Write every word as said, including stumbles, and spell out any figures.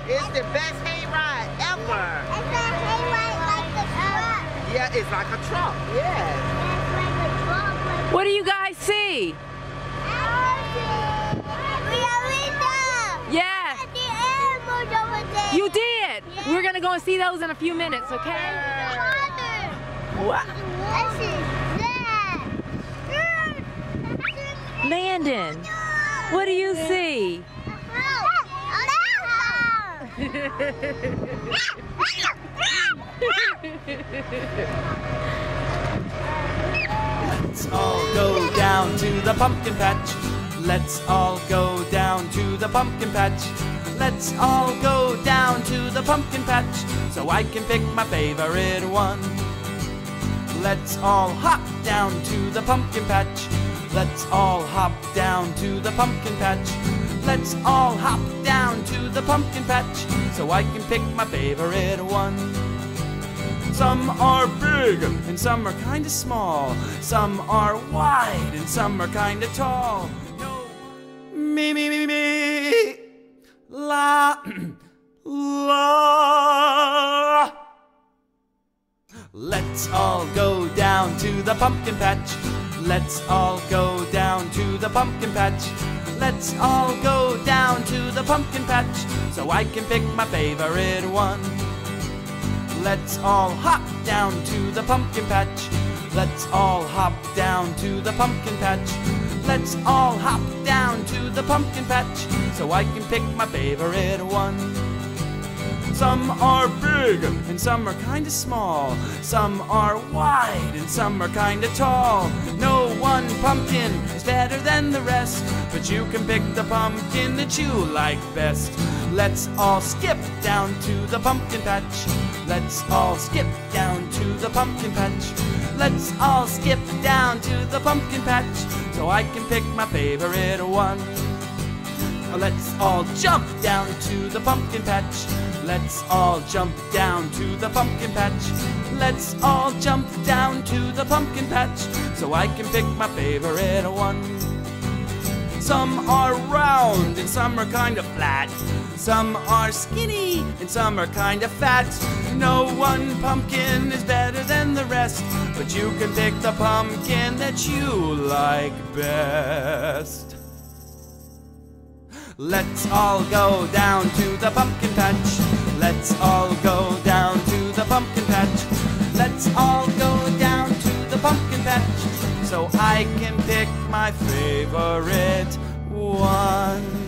It's the best hayride ever. It's a hayride like the truck. Yeah, it's like a truck. Yes. It's like a truck. Like What do you guys see? we are in there. Yeah, At the animals over there. you did. We're gonna go and see those in a few minutes, okay? Wow. This is that. Landon, what do you see? Let's all go down to the pumpkin patch. Let's all go down to the pumpkin patch. Let's all go down to the pumpkin patch so I can pick my favorite one. Let's all hop down to the pumpkin patch. Let's all hop down to the pumpkin patch. Let's all hop down to the pumpkin patch so I can pick my favorite one. Some are big and some are kinda small. Some are wide and some are kinda tall. No, me, me, me, me, la, la. Let's all go down to the pumpkin patch. Let's all go down to the pumpkin patch. Let's all go down to the pumpkin patch so I can pick my favorite one. Let's all hop down to the pumpkin patch. Let's all hop down to the pumpkin patch. Let's all hop down to the pumpkin patch so I can pick my favorite one. Some are big and some are kinda small. Some are wide and some are kinda tall. No one pumpkin is better than the rest, but you can pick the pumpkin that you like best. Let's all skip down to the pumpkin patch. Let's all skip down to the pumpkin patch. Let's all skip down to the pumpkin patch so I can pick my favorite one. Let's all jump down to the pumpkin patch. Let's all jump down to the pumpkin patch. Let's all jump down to the pumpkin patch so I can pick my favorite one. Some are round and some are kind of flat. Some are skinny and some are kind of fat. No one pumpkin is better than the rest, but you can pick the pumpkin that you like best. Let's all go down to the pumpkin patch. Let's all go down to the pumpkin patch. Let's all go down to the pumpkin patch so I can pick my favorite one.